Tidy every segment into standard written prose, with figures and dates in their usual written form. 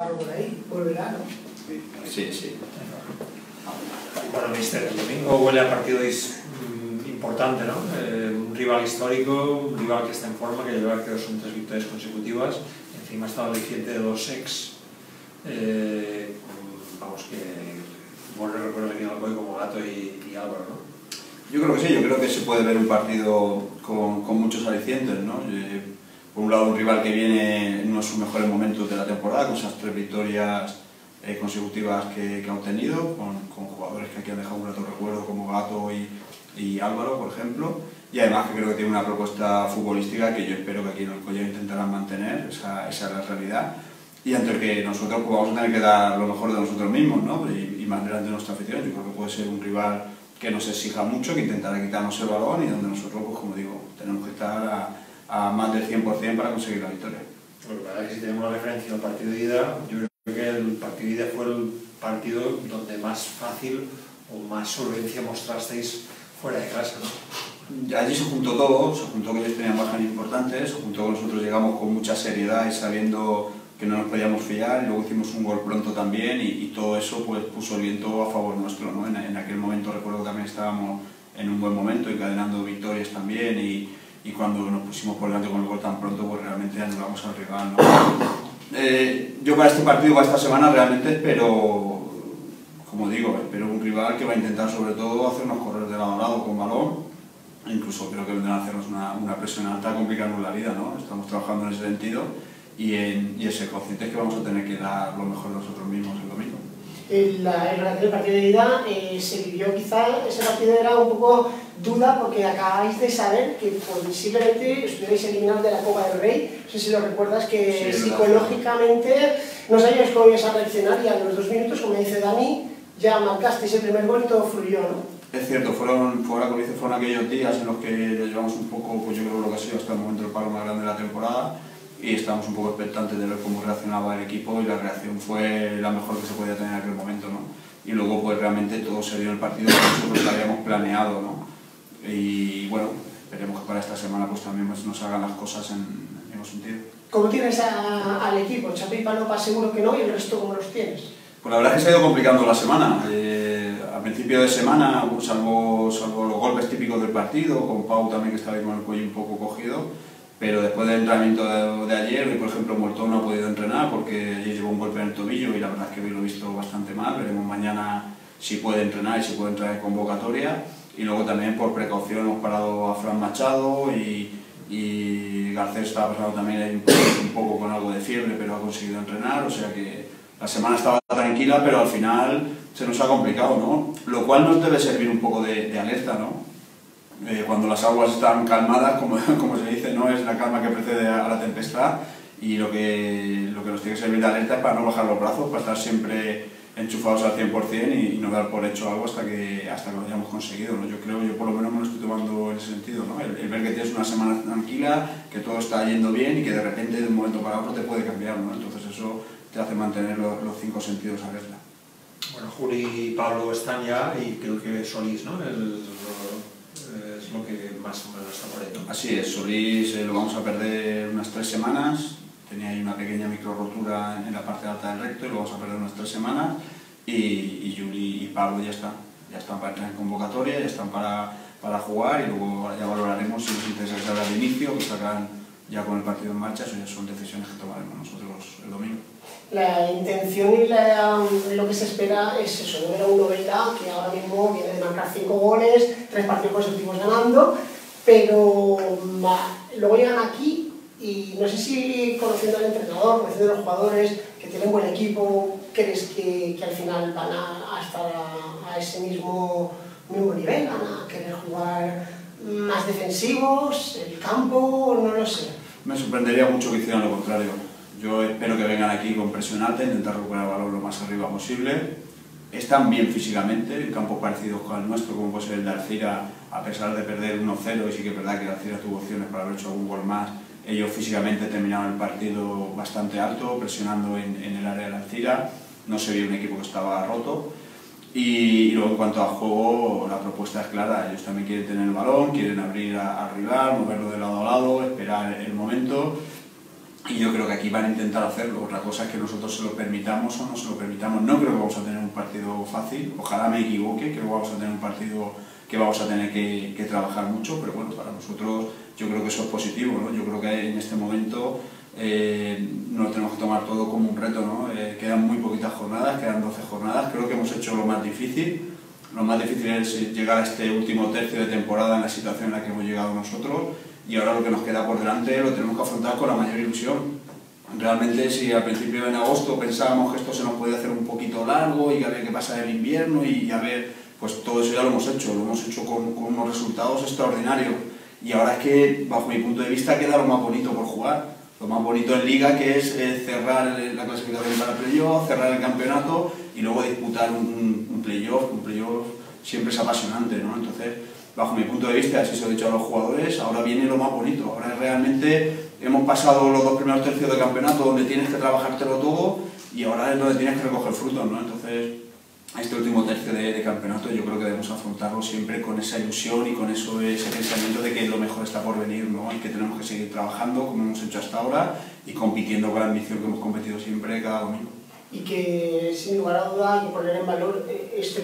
por ahí, volverá, ¿no? Sí, sí. Bueno, mister, el domingo huele a partido importante, ¿no? Un rival histórico, un rival que está en forma, que lleva, creo, son 3 victorias consecutivas. Encima ha estado aliciente de 2 ex. Vamos, que buenos recuerdos de Alcoy como Gato y Álvaro, ¿no? Yo creo que sí, yo creo que se puede ver un partido con muchos alicientes, ¿no? Por un lado, un rival que viene en uno de sus mejores momentos de la temporada, con esas 3 victorias consecutivas que ha obtenido, con jugadores que aquí han dejado un grato recuerdo como Gato y Álvaro, por ejemplo, y además que creo que tiene una propuesta futbolística que yo espero que aquí en el Alcoy intentarán mantener, esa es la realidad, y ante el que nosotros pues, vamos a tener que dar lo mejor de nosotros mismos, ¿no? Y más delante de nuestra afición. Yo creo que puede ser un rival que nos exija mucho, que intentará quitarnos el balón y donde nosotros, pues como digo, tenemos que estar a más del 100% para conseguir la victoria. Lo que pasa es que si tenemos una referencia al partido de ida, yo creo que el partido de ida fue el partido donde más fácil o más solvencia mostrasteis fuera de casa, ¿no? Allí se juntó todo, se juntó que ellos tenían bajas importantes, se juntó que nosotros llegamos con mucha seriedad y sabiendo que no nos podíamos fiar, y luego hicimos un gol pronto también y todo eso pues puso el viento a favor nuestro, ¿no? En aquel momento recuerdo que también estábamos en un buen momento, encadenando victorias también y cuando nos pusimos por delante con el gol tan pronto pues realmente anulamos al rival, ¿no? Yo para este partido, para esta semana realmente espero, como digo, espero un rival que va a intentar sobre todo hacernos correr de lado a lado con balón. Incluso creo que vendrán a hacernos una presión alta, complicarnos la vida, ¿no? Estamos trabajando en ese sentido y ser conscientes que vamos a tener que dar lo mejor de nosotros mismos el domingo. En relación al partido de ida se vivió quizá, ese partido era un poco duda porque acabáis de saber que posiblemente estuvierais eliminados de la Copa del Rey. No sé si lo recuerdas, que sí, psicológicamente no sabíais cómo ibas a reaccionar y a los 2 minutos, como dice Dani, ya marcasteis el primer gol y todo fluyó, ¿no? Es cierto, fueron aquellos días en los que lo llevamos un poco, pues yo creo lo que ha sido hasta el momento el paro más grande de la temporada y estábamos un poco expectantes de ver cómo reaccionaba el equipo y la reacción fue la mejor que se podía tener en aquel momento, ¿no? Y luego pues realmente todo se dio en el partido que nosotros habíamos planeado, ¿no? Y bueno, esperemos que para esta semana pues también nos hagan las cosas en el mismo sentido. ¿Cómo tienes al equipo? Chapi y Palopa seguro que no, y el resto ¿cómo los tienes? Pues la verdad es que se ha ido complicando la semana. A principio de semana, pues, salvo los golpes típicos del partido, con Pau también que estaba ahí con el cuello un poco cogido, pero después del entrenamiento de ayer, hoy por ejemplo Mortón no ha podido entrenar porque ayer llevó un golpe en el tobillo y la verdad es que hoy lo he visto bastante mal. Veremos mañana si puede entrenar y si puede entrar en convocatoria. Y luego también por precaución hemos parado a Fran Machado y Garcés estaba pasando también un poco con algo de fiebre, pero ha conseguido entrenar, o sea que la semana estaba tranquila, pero al final se nos ha complicado, ¿no? Lo cual nos debe servir un poco de alerta, ¿no? Cuando las aguas están calmadas, como se dice, no es la calma que precede a la tempestad, y lo que nos tiene que servir de alerta es para no bajar los brazos, para estar siempre enchufados al 100% y no dar por hecho algo hasta que lo hayamos conseguido, ¿no? Yo por lo menos me lo estoy tomando en ese sentido, ¿no? El ver que tienes una semana tranquila, que todo está yendo bien y que de repente de un momento para otro te puede cambiar, ¿no? Entonces eso te hace mantener los 5 sentidos alerta. Bueno, Juli y Pablo están ya y creo que Solís, ¿no? Es lo que más o menos está por ahí, ¿no? Así es, Solís lo vamos a perder unas 3 semanas, tenía ahí una pequeña micro rotura en la parte alta del recto y lo vamos a perder unas 3 semanas y Juli y Pablo ya están para entrar en convocatoria, ya están para jugar y luego ya valoraremos si les interesa que salga de inicio o que salgan ya con el partido en marcha. Eso ya son decisiones que tomaremos nosotros el domingo. La intención y lo que se espera es eso, número uno, Vela, que ahora mismo viene de marcar 5 goles, 3 partidos consecutivos ganando, pero luego llegan aquí y no sé si conociendo al entrenador, conociendo a los jugadores, que tienen buen equipo, ¿crees que al final van a estar a ese mismo nivel, van a querer jugar más defensivos, el campo, no lo sé? Me sorprendería mucho que hicieran lo contrario. Yo espero que vengan aquí con presión alta, intentar recuperar el balón lo más arriba posible. Están bien físicamente, en campos parecidos con el nuestro, como puede ser el de Alcira, a pesar de perder 1-0, y sí que es verdad que Alcira tuvo opciones para haber hecho algún gol más. Ellos físicamente terminaron el partido bastante alto, presionando en el área de Alcira. No se vio un equipo que estaba roto. Y luego en cuanto a juego, la propuesta es clara. Ellos también quieren tener el balón, quieren abrir al rival, moverlo de lado a lado, esperar el momento. y yo creo que aquí van a intentar hacerlo. Otra cosa es que nosotros se lo permitamos o no se lo permitamos. No creo que vamos a tener un partido fácil, ojalá me equivoque, creo que vamos a tener un partido que vamos a tener que trabajar mucho, pero bueno, para nosotros yo creo que eso es positivo, ¿no? Yo creo que en este momento nos lo tenemos que tomar todo como un reto, ¿no? Quedan muy poquitas jornadas, quedan 12 jornadas, creo que hemos hecho lo más difícil. Lo más difícil es llegar a este último tercio de temporada en la situación en la que hemos llegado nosotros, y ahora lo que nos queda por delante lo tenemos que afrontar con la mayor ilusión. Realmente, si al principio en agosto pensábamos que esto se nos podía hacer un poquito largo y que había que pasar el invierno y a ver, pues todo eso ya lo hemos hecho con unos resultados extraordinarios, y ahora es que, bajo mi punto de vista, queda lo más bonito por jugar. Lo más bonito en Liga, que es cerrar la clasificación para el playoff, cerrar el campeonato y luego disputar un playoff. Un playoff siempre es apasionante, ¿no? Entonces, bajo mi punto de vista, así se lo he dicho a los jugadores, ahora viene lo más bonito. Ahora realmente hemos pasado los 2 primeros tercios de campeonato donde tienes que trabajártelo todo, y ahora es donde tienes que recoger frutos, ¿no? Entonces, este último tercio de campeonato yo creo que debemos afrontarlo siempre con esa ilusión y con ese pensamiento de que lo mejor está por venir, ¿no? Y que tenemos que seguir trabajando como hemos hecho hasta ahora y compitiendo con la ambición que hemos competido siempre cada domingo. Y que sin lugar a duda hay que poner en valor esto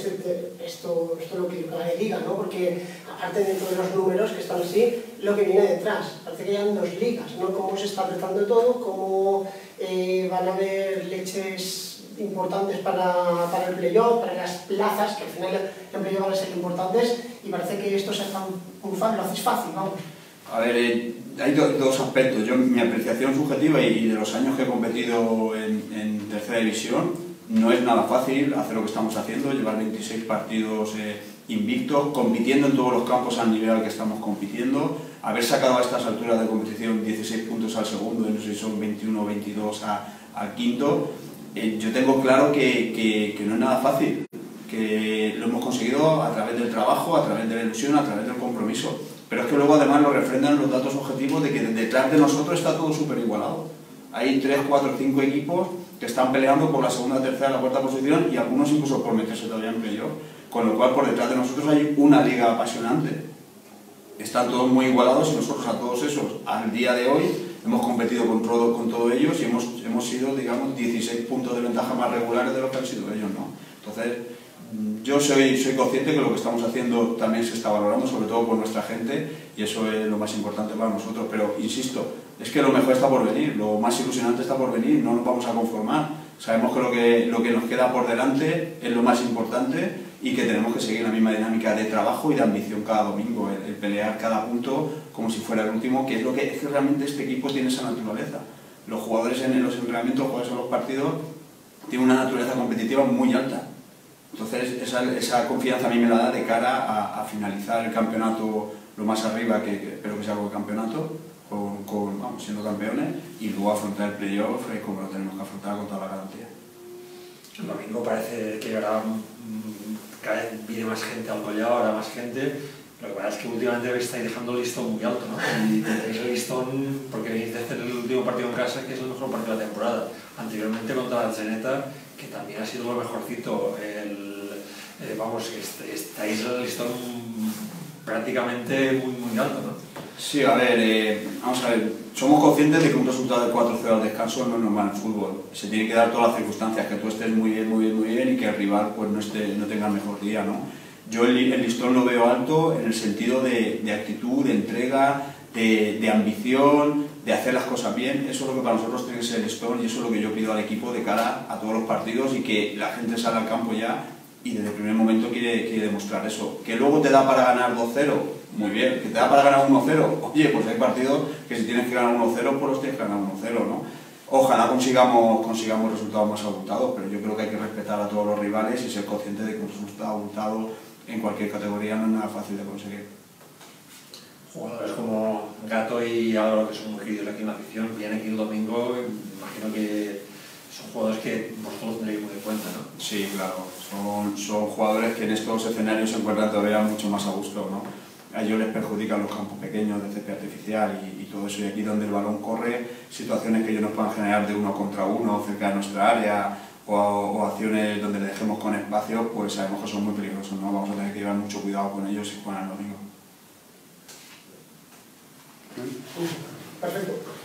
lo que cada liga, ¿no? Porque aparte dentro de los números que están así, lo que viene detrás, parece que hayan 2 ligas, ¿no? Cómo se está apretando todo, cómo van a haber leches importantes para el playoff, para las plazas, que al final el playoff van a ser importantes, y parece que esto se hace muy fácil, lo haces fácil, vamos. A ver, hay dos aspectos. Yo, mi apreciación subjetiva y de los años que he competido en tercera división, no es nada fácil hacer lo que estamos haciendo, llevar 26 partidos invictos, compitiendo en todos los campos al nivel al que estamos compitiendo, haber sacado a estas alturas de competición 16 puntos al segundo, y no sé si son 21 o 22 al quinto. Yo tengo claro que no es nada fácil, que lo hemos conseguido a través del trabajo, a través de la ilusión, a través del compromiso. Pero es que luego además lo refrendan los datos objetivos de que detrás de nosotros está todo súper igualado. Hay 3, 4, 5 equipos que están peleando por la segunda, tercera, la cuarta posición, y algunos incluso por meterse todavía en playoff. Con lo cual por detrás de nosotros hay una liga apasionante. Están todos muy igualados, y nosotros a todos esos, al día de hoy, hemos competido con todos ellos y hemos sido, digamos, 16 puntos de ventaja más regulares de lo que han sido ellos, ¿no? Entonces, yo soy consciente que lo que estamos haciendo también se está valorando, sobre todo por nuestra gente, y eso es lo más importante para nosotros. Pero, insisto, es que lo mejor está por venir, lo más ilusionante está por venir, no nos vamos a conformar. Sabemos que lo que nos queda por delante es lo más importante, y que tenemos que seguir la misma dinámica de trabajo y de ambición cada domingo, el pelear cada punto como si fuera el último, que es que realmente este equipo tiene esa naturaleza. Los jugadores en los entrenamientos, los jugadores en los partidos, tienen una naturaleza competitiva muy alta. Entonces, esa confianza a mí me la da de cara a finalizar el campeonato lo más arriba, que espero que sea algo de campeonato, vamos, siendo campeones, y luego afrontar el playoff como lo tenemos que afrontar con toda la garantía. El domingo parece que ahora cada vez viene más gente al Collao, ahora más gente. Lo que pasa es que últimamente estáis dejando el listón muy alto, ¿no? Y tenéis el listón porque venís de hacer el último partido en casa, que es el mejor partido de la temporada. Anteriormente contra la Zeneta, que también ha sido lo mejorcito. Vamos, estáis el listón prácticamente muy alto, ¿no? Sí, a ver, vamos a ver, somos conscientes de que un resultado de 4-0 al descanso no es normal en fútbol. Se tiene que dar todas las circunstancias, que tú estés muy bien y que el rival pues no tenga el mejor día, ¿no? Yo el listón lo veo alto en el sentido de actitud, de entrega, de ambición, de hacer las cosas bien. Eso es lo que para nosotros tiene que ser el listón, y eso es lo que yo pido al equipo de cara a todos los partidos, y que la gente salga al campo ya y desde el primer momento quiere demostrar eso. Que luego te da para ganar 2-0, muy bien. Que te da para ganar 1-0, oye, pues hay partidos que si tienes que ganar 1-0, pues los tienes que ganar 1-0, ¿no? Ojalá consigamos resultados más abultados, pero yo creo que hay que respetar a todos los rivales y ser consciente de que un resultado abultado en cualquier categoría no es nada fácil de conseguir. Jugadores como Gato y Álvaro, que son muy queridos aquí en la afición, vienen aquí el domingo, imagino que son jugadores que vosotros tendréis muy en cuenta, ¿no? Sí, claro, son jugadores que en estos escenarios se encuentran todavía mucho más a gusto, ¿no? A ellos les perjudican los campos pequeños de césped artificial y todo eso, y aquí donde el balón corre, situaciones que ellos nos puedan generar de 1 contra 1 cerca de nuestra área, o acciones donde le dejemos con espacio, pues sabemos que son muy peligrosos, ¿no? Vamos a tener que llevar mucho cuidado con ellos si juegan el domingo. Perfecto.